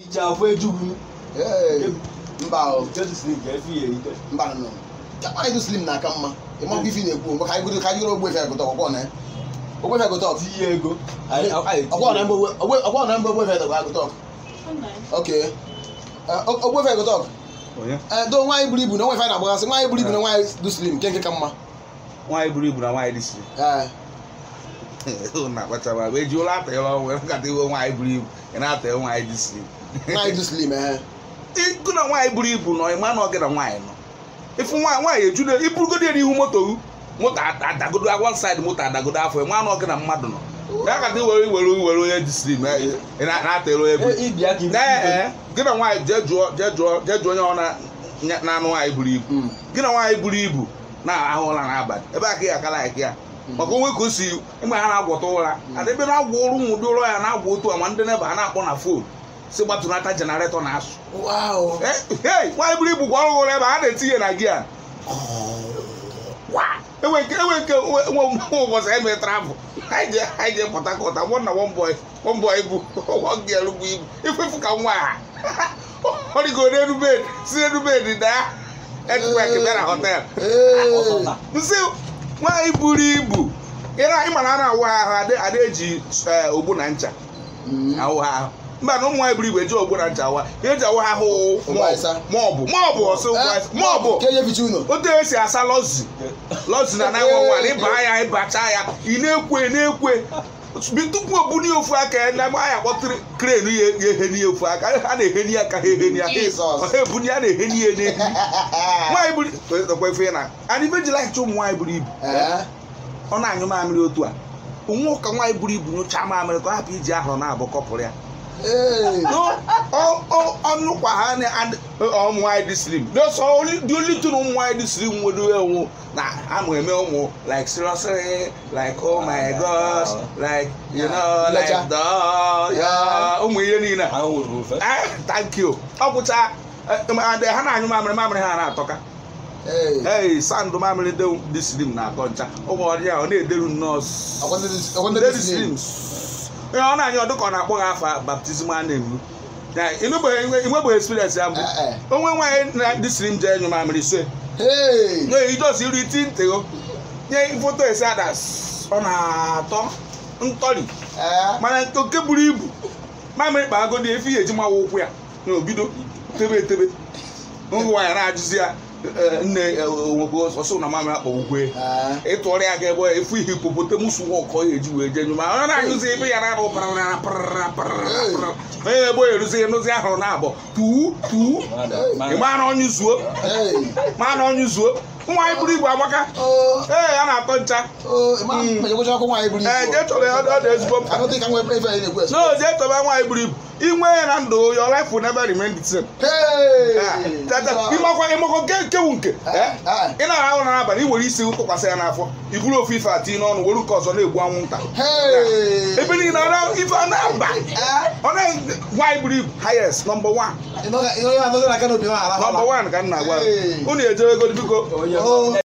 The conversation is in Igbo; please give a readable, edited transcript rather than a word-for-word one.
Ija fo ejugu. Mba o. Just slim ke fi e ite. Mba no. Why do slim na kama? E mo bi fi na egwu, ka igoro ogbo efe go to kokko na. Ogbo efe go to Ti ego. Ogbo na ogbo efe go to. Okay. Ogbo efe go to. Do nwa iburu ibu na nwa ife na agbagasị nwa iburu ibu na nwa do slim nke ka mma. Nwa iburu ibu na nwa dị slim. Na kwachaba we ji ụlọ ata ịlọ we ka dị nwa iburu ibu na ata nwa dị slim. Nwa do slim Iku na nwa iburu ibu no ịma na ọ gị na nwa no. Ifu nwa ejude iburugodo n'ihu moto adagodo one side moto adagodo afọ nwa na ọ gị na mmadụ no. Ya ka dị were onye dị slim na ata ịlọ ebu. Ibia ki. Gị na nwa je jụọ onye ọ na anụ nwa iburu ibu. Gị na nwa iburu ibu na ahụla n'abalị ebe aka ya akala eke ya maka onwe ka o si mgbe ha na-agwọta ụra adịbe na-agwọ ọrụ ụdị ụlọ ya na-agwọ otu a ma ndị neba ha na-akpọ na fon si gbatụnata jenaretọ na-asụ nwa iburu ibu gwa ọrụ ụra ebe ha na-etinye na gị a enwe nke ụbọchị eme travel anyị je Port Harcourt mụ na one boy bụ gị erugbu ibu ifefu ka nwa ha ọ dịgo n'enubed si n'enubed daa ekwek bịara hotel nsị nwa iburu ibu ịma na a na-awụ ahụ ada eji ogbu na ncha awụ ahụ mba na ụmụ nwa iburu ibu eji ogbu na ncha awa eji awụ ahụ maọbụ ọsọ otu esi asa lọzi na 911 ịba ya ịbacha ya ị na-ekwe tupu obuni ofu aka na ma ya kpọtụrụ kren ya eheni ofu aka a na-eheni aka ha eheni aka ebuni a na-eheni ya n'ehi nwa iburu ekwefe na anyị meji like ụmụ nwa iburu ibu ọ na-anyụ mamịrị otu a onwe ka nwa iburu ibu nyocha mamịrị ka ọ hapụ iji ahụ na-abụ kọpụrụ ya ọnụkwa ha ụmụ nwaanyị dị slim dị olitụrụ ụmụ nwaanyị dị slim nwedo enwu na amụ eme ụmụ like seriously like oh my gosh like you know like ụmụ ihe niile thank you ọ bụcha ha na-anyụ mamịrị ha na-atọka sandụ mamịrị dị slim na-atọ ncha ụmụ ọdịya ọ na-ederu nọọsụ slim ọ na-anya ọdụka ọ na-akpọ ha afa baptizim a na-emu inwebeghị experience ya mbụ onwe nwaanyị na-dị slim jee nyụ mamịrị se ijọsi iru iti ntego nye foto esi ada ọ na-atọ ntọri mana oke buru ibu mamịrị kpagodi efi ya eji mawa ụkwụ ya na obido tebe ụmụ nwaanyị na-ajụzi ya nne onwego ọsọ na mamịrị akpọ ukwe ịtụọrọ ya ga-ebe efu ihe hipopotamus ọkọ ya eji wee je nyụ ma ọ na-anyụzi ebe ya na-arụ onye ebe onye eruzi n'ozi ahụrụ na-abọ tuu ma na ọnyụ zuo nwa iburu ibu amaka a na-atọ ncha jee chọrọ ya ọ dị ezigbo jee chọba nwa iburu ibu inwe ya na ndụ your life will never remain the same ịmakọ kewu nke ị na-ahụ na n'abalị iwere isi tụkwasị ya n'afọ iburu ofu ife ati n'ọnụ were nke ọzọ na-egbu anwụnta ebe niile ife ọ na-aba ọ na-gwa iburu ibu highest number 1 ka m na-agwa unu ejewegodi biko